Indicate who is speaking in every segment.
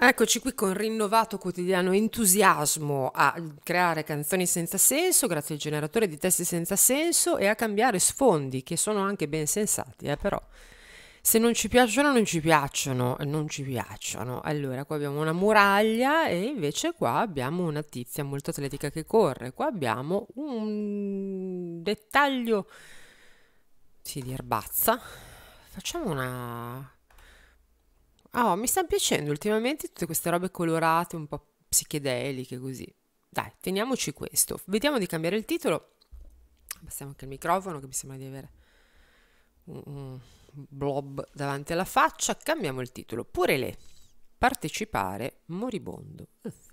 Speaker 1: Eccoci qui con rinnovato quotidiano entusiasmo a creare canzoni senza senso grazie al generatore di testi senza senso e a cambiare sfondi che sono anche ben sensati, però se non ci piacciono non ci piacciono, non ci piacciono. Allora qua abbiamo una muraglia e invece qua abbiamo una tizia molto atletica che corre, qua abbiamo un dettaglio di erbazza. Facciamo una... Oh, mi stanno piacendo ultimamente tutte queste robe colorate, un po' psichedeliche così. Dai, teniamoci questo. Vediamo di cambiare il titolo. Passiamo anche il microfono che mi sembra di avere un blob davanti alla faccia. Cambiamo il titolo. Pure le. Partecipare moribondo.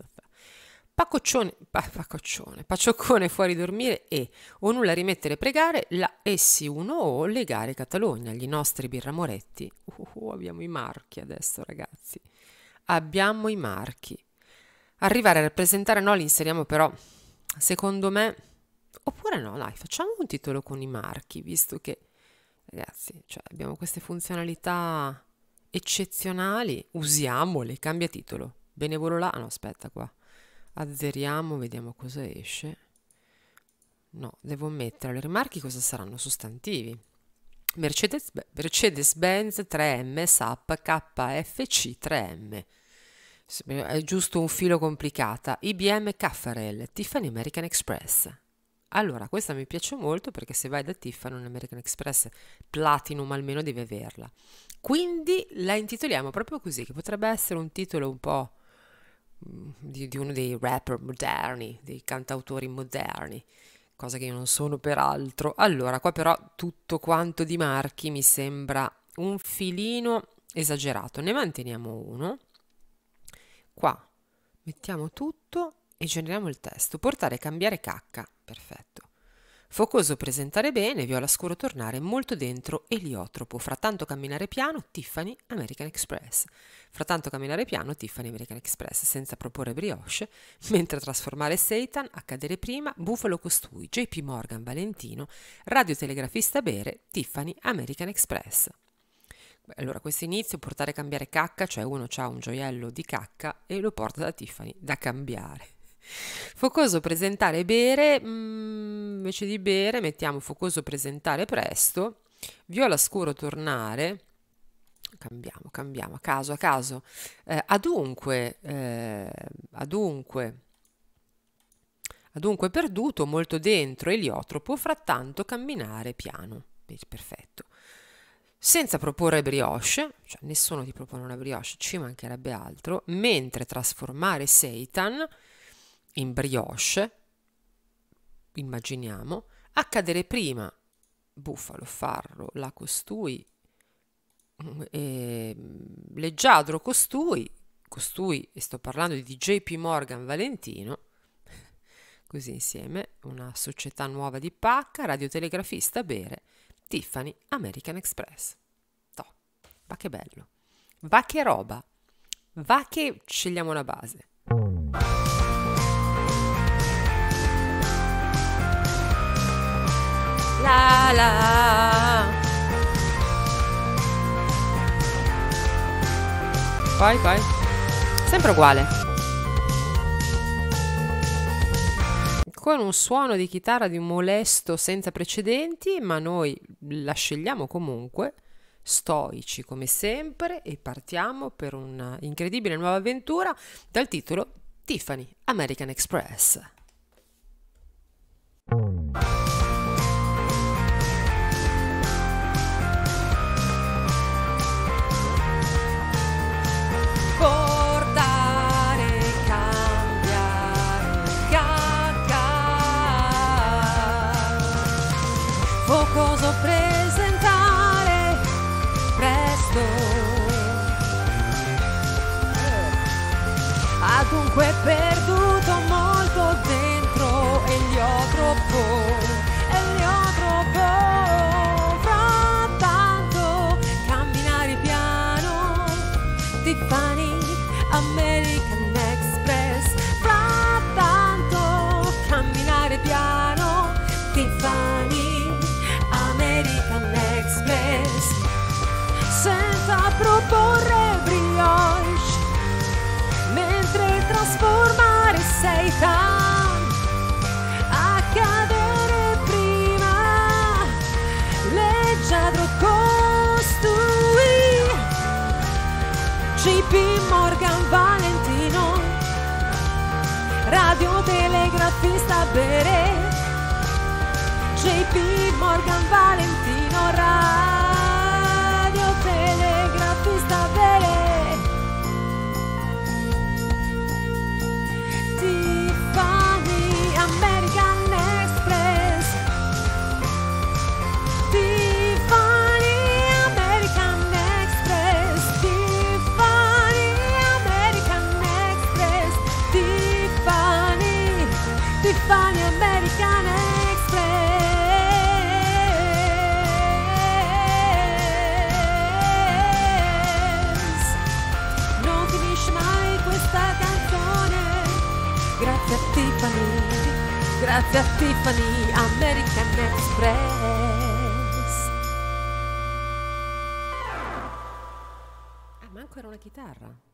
Speaker 1: Paccioccone fuori dormire e o nulla rimettere pregare la essi uno o legare Catalogna, gli nostri birramoretti. Abbiamo i marchi adesso ragazzi, abbiamo i marchi. Arrivare a rappresentare no, li inseriamo però secondo me, oppure no dai, facciamo un titolo con i marchi, visto che ragazzi, cioè, abbiamo queste funzionalità eccezionali, usiamole, cambia titolo, benevolo là, no aspetta qua. Azzeriamo, vediamo cosa esce. No, devo mettere i marchi cosa saranno? Sostantivi. Mercedes-Benz 3M, SAP, KFC 3M. È giusto un filo complicata. IBM Caffarel, Tiffany American Express. Allora, questa mi piace molto perché se vai da Tiffany un American Express Platinum almeno devi averla. Quindi la intitoliamo proprio così, che potrebbe essere un titolo un po' di uno dei rapper moderni, dei cantautori moderni, cosa che io non sono peraltro. Allora, qua però tutto quanto di marchi mi sembra un filino esagerato, ne manteniamo uno, qua mettiamo tutto e generiamo il testo, portare, cambiare, cacca, perfetto. Focoso, presentare bene, viola scuro, tornare, molto dentro, eliotropo, frattanto camminare piano, Tiffany American Express. Frattanto camminare piano, Tiffany American Express, senza proporre brioche, mentre trasformare Satan, accadere prima, Buffalo costui, JP Morgan Valentino, radiotelegrafista bere, Tiffany American Express. Allora, questo inizio, portare, cambiare, cacca, cioè uno ha un gioiello di cacca e lo porta da Tiffany da cambiare. Focoso, presentare, bere, invece di bere mettiamo focoso, presentare presto, viola scuro, tornare, cambiamo, a caso, adunque perduto, molto dentro, eliotropo, frattanto camminare piano, perfetto. Senza proporre brioche, cioè nessuno ti propone una brioche, ci mancherebbe altro, mentre trasformare Satan in brioche, immaginiamo, accadere prima, Buffalo, farro, la costui, leggiadro costui, e sto parlando di JP Morgan Valentino, così insieme, una società nuova di pacca, radiotelegrafista bere, Tiffany American Express. No, va che bello, va che roba, va che scegliamo una base. La la. Poi. Sempre uguale. Con un suono di chitarra di un molesto senza precedenti, ma noi la scegliamo comunque, stoici come sempre, e partiamo per una incredibile nuova avventura dal titolo Tiffany American Express. Focoso, presentare presto, adunque perduto molto dentro, eliotropo, frattanto camminare piano, Tiffany American Express, frattanto camminare piano, Tiffany American Express, senza proporre brioche, telegrafista a bere, JP Morgan Valentino, radio telegrafista a bere, Tiffany American Express, Tiffany American Express, Tiffany American Express, Tiffany, Tiffany American Express. Non finisce mai questa canzone, grazie a Tiffany, grazie a Tiffany American Express. Ah, manco era una chitarra.